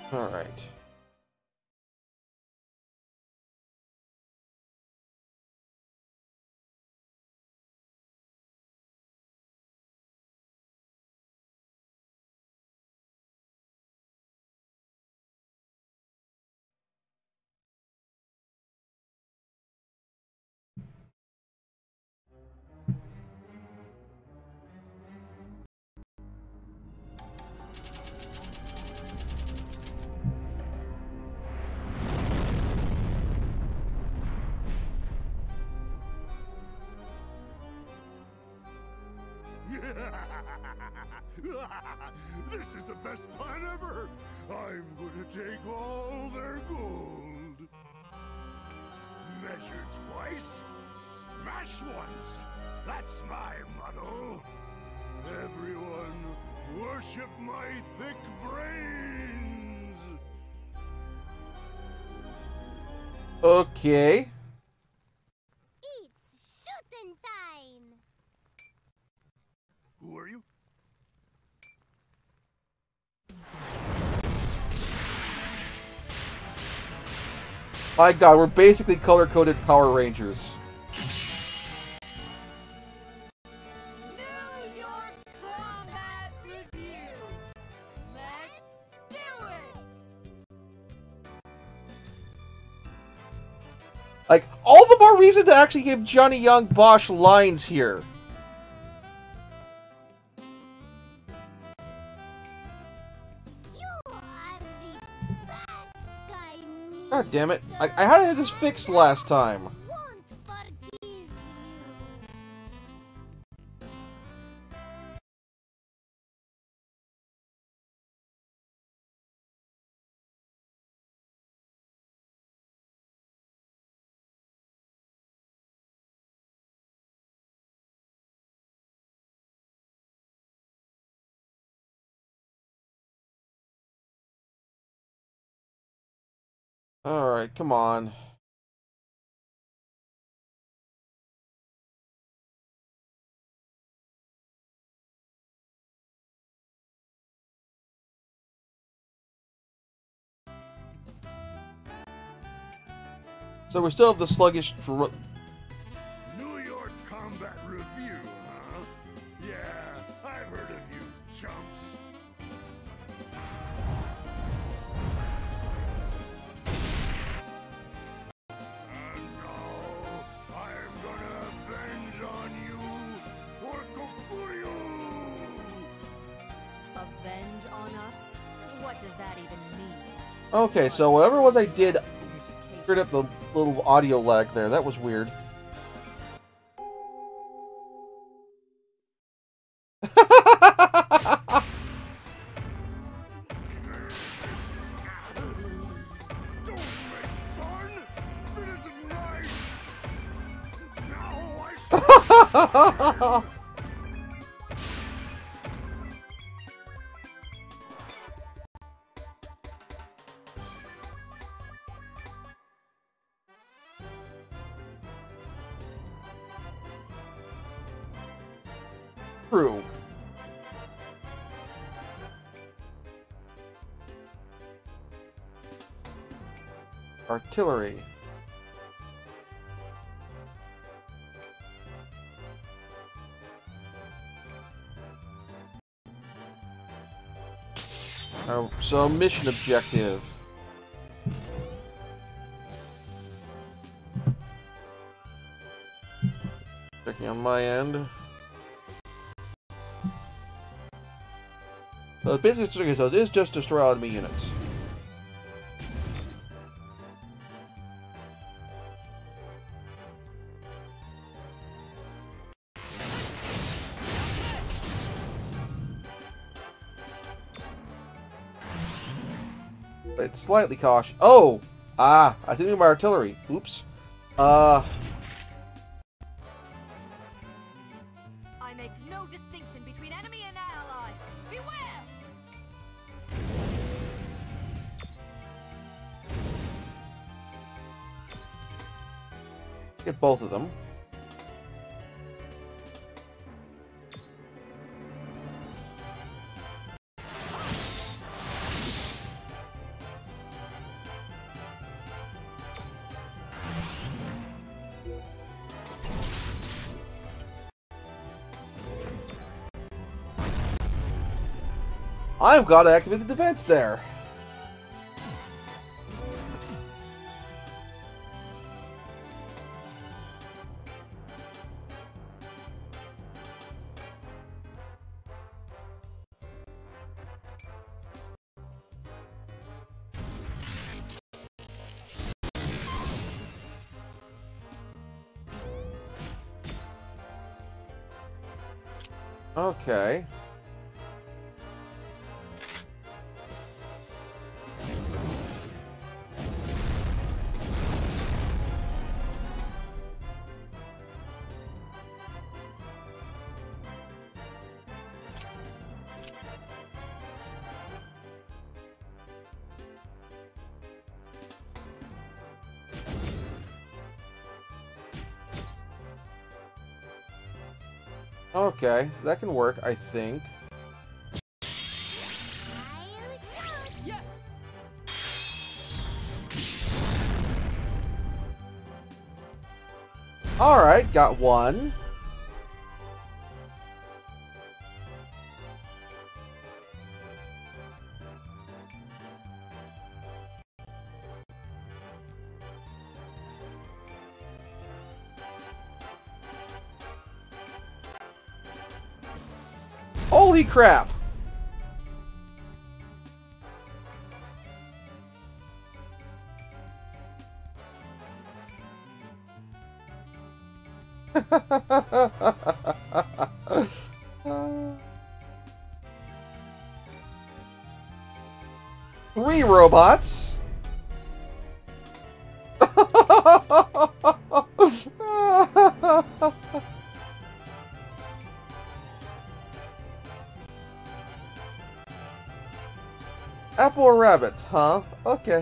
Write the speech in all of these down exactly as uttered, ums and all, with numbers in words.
All right. This is the best plan ever! I'm gonna take all their gold. Measure twice, smash once. That's my motto. Everyone, worship my thick brains! Okay. It's shooting time! Who are you? My god, we're basically color-coded Power Rangers. New York Combat Review. Let's do it. Like, all the more reason to actually give Johnny Young Bosch lines here. God damn it. I, I had this fixed last time. Won't forgive you. Alright, come on. So we still have the sluggish dr- New York Combat Review, huh? Yeah, I've heard of you, chumps. And now, I'm gonna avenge on you for Kokuriu! Avenge on us? What does that even mean? Okay, so whatever it was I did screwed up the little audio lag there. That was weird. Don't make fun! It isn't nice! Now I True. Artillery. Oh, so mission objective. Checking on my end. So basically, okay, so it is just destroy enemy units. It's slightly cautious. Oh! Ah! I didn't mean my artillery. Oops. Uh... I make no distinction between enemy and ally. Beware! Get both of them. I'm glad I activated the defense there. Okay. Okay, that can work, I think. Yes. Alright, got one. Holy crap! Three robots. Apple or rabbits, huh? Okay.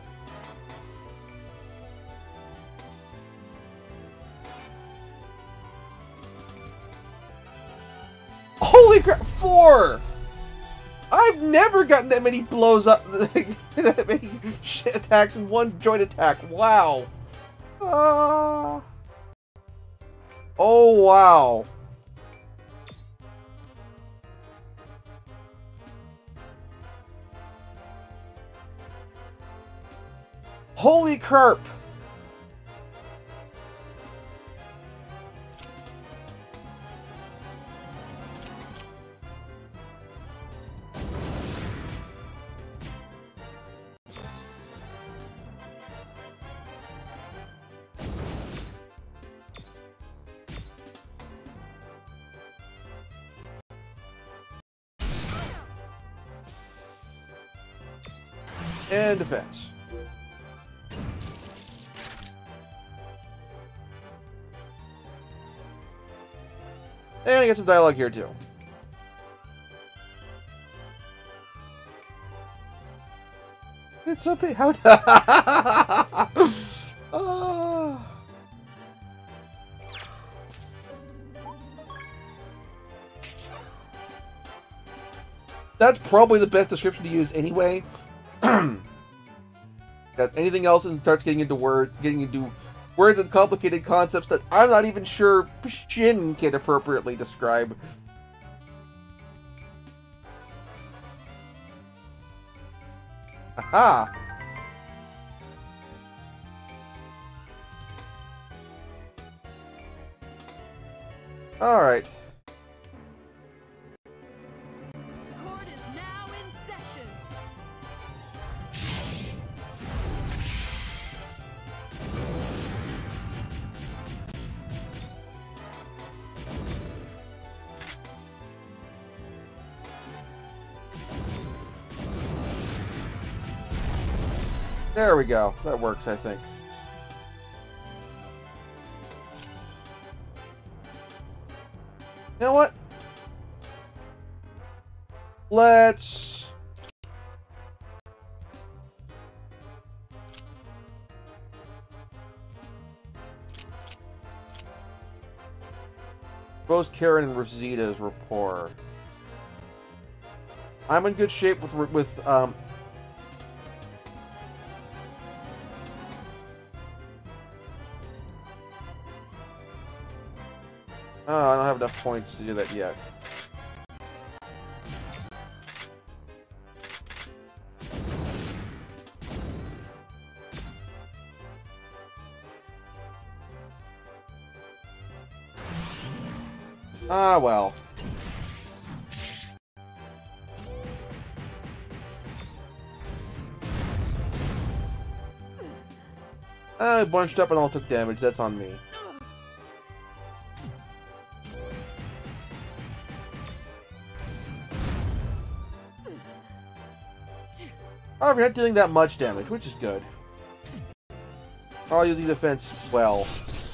Holy crap! Four! I've never gotten that many blows up, that many shit attacks in one joint attack. Wow. Uh... Oh, wow. Holy carp! And defense. And I get some dialogue here too. It's so big. How? uh... That's probably the best description to use anyway. Because anything else and starts getting into words, getting into words and complicated concepts that I'm not even sure Shin can appropriately describe. Aha! Alright. Court is now in session. There we go. That works, I think. You know what? Let's... Both Karen and Rosita's rapport. I'm in good shape with with um. Oh, I don't have enough points to do that yet. Ah, well. I bunched up and all took damage. That's on me. However, you're not dealing that much damage, which is good. I'll use the defense well.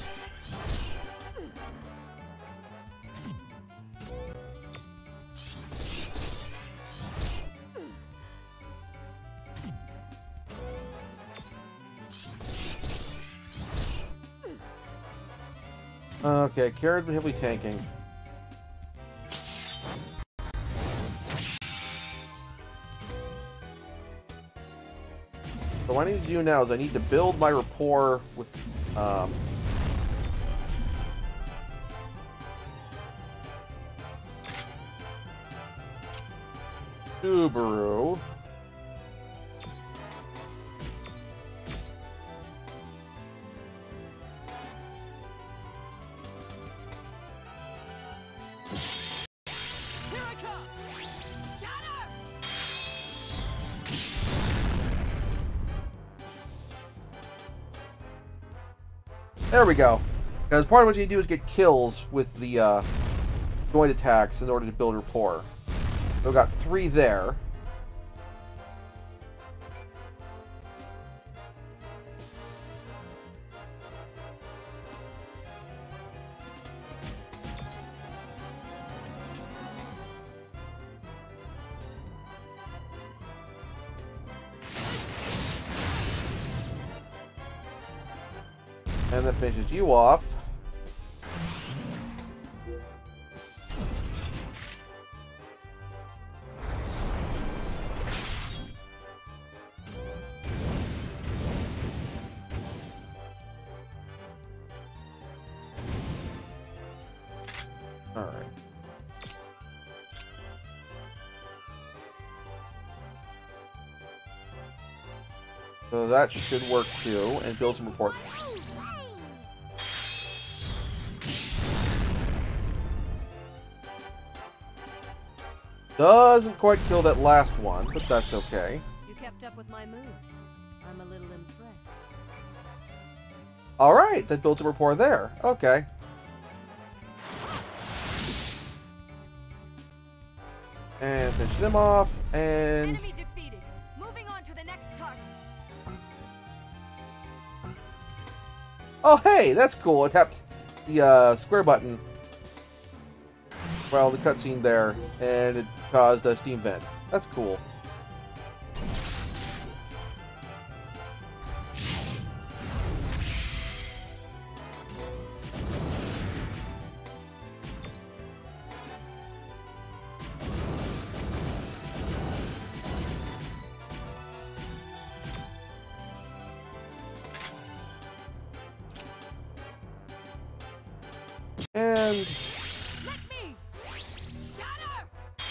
Okay, Kara's been heavily tanking. So what I need to do now is I need to build my rapport with um, Subaru. There we go. Because part of what you do is get kills with the uh, joint attacks in order to build rapport. So we got three there. And that finishes you off. All right. So that should work too, and build some rapport. Doesn't quite kill that last one, but that's okay. You kept up with my moves. I'm a little impressed. Alright, that built a rapport there. Okay. And finish them off, and... Enemy defeated. Moving on to the next target. Oh, hey, that's cool. I tapped the uh, square button. Well, the cutscene there, and it caused a steam vent. That's cool. And... Let me shatter.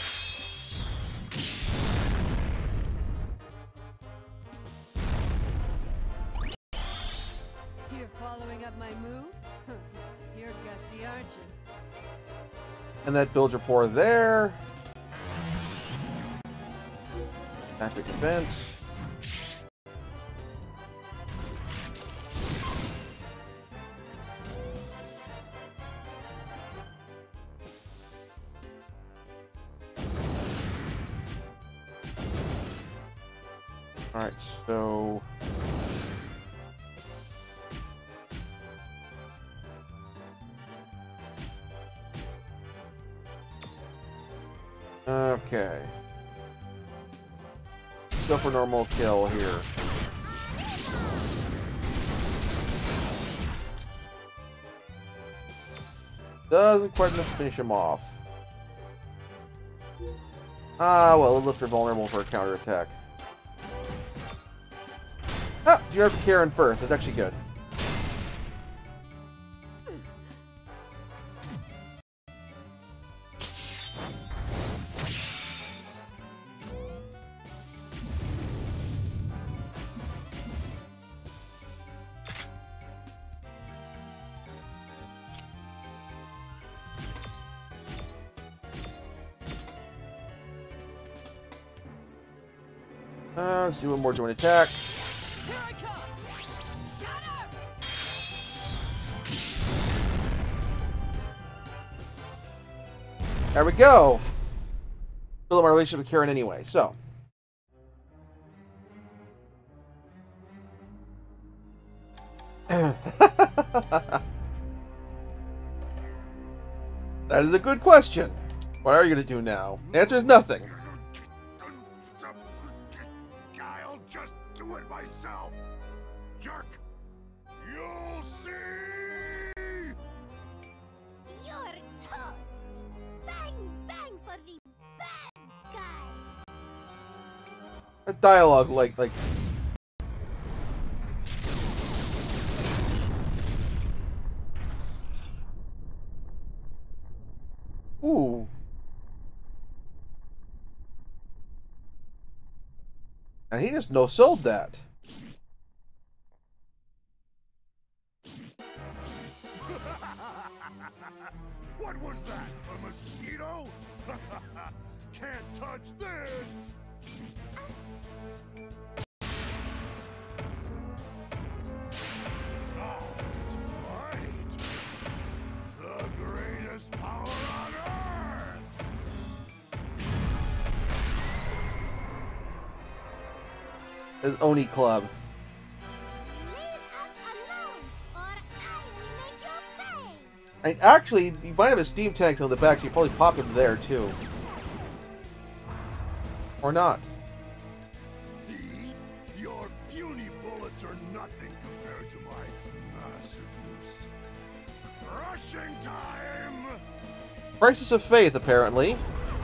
You're following up my move? You're gutsy, aren't you? And that builds rapport there. Epic defense. Alright, so... Okay. Go for normal kill here. Doesn't quite enough to finish him off. Ah, well, it looks they're vulnerable for a counterattack. Ah, you have Karen first. That's actually good. Uh, let's do one more joint attack. Here I come! Shatter! There we go. Build up my relationship with Karen anyway, so. That is a good question. What are you going to do now? The answer is nothing. I'll just do it myself. Jerk. You'll see. You're toast. Bang, bang for the bad guys. A dialogue like like. Ooh. And he just no-sold that. What was that? A mosquito? Can't touch this. Oh, it's right. The greatest power on earth. His Oni Club. Leave us alone, or I will make you pay. And actually, you might have a steam tanks on the back, so you probably pop him there too. Or not. See? Your puny bullets are nothing compared to my massiveness. Rushing time! Crisis of faith, apparently.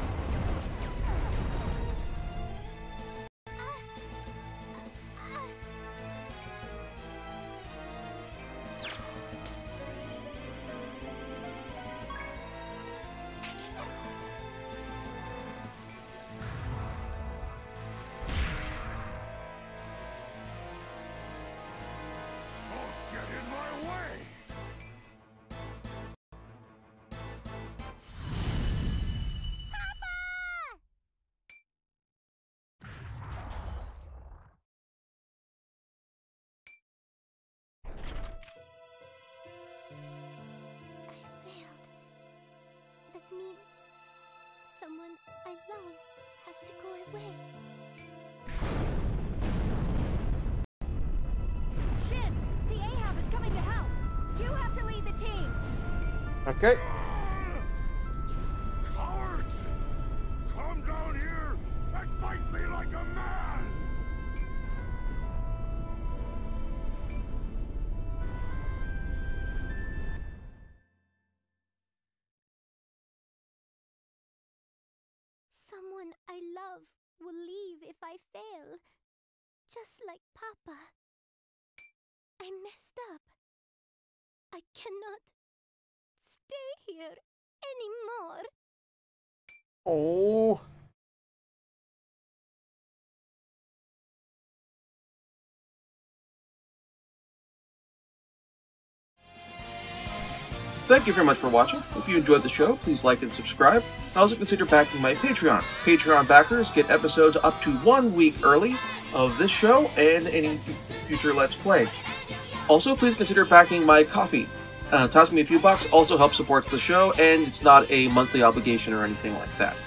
Don't get in my way! I failed. That means someone I love has to go away. Shin! The Ahab is coming to help! You have to lead the team! Okay. Cowards! Come down here and fight me like a man! Someone I love will leave if I fail. Just like Papa. I messed up. I cannot stay here anymore. Oh. Thank you very much for watching. If you enjoyed the show, please like and subscribe. Also consider backing my Patreon. Patreon backers get episodes up to one week early of this show and any future Let's Plays. Also, please consider backing my Ko-fi. Uh, toss me a few bucks also helps support the show, and it's not a monthly obligation or anything like that.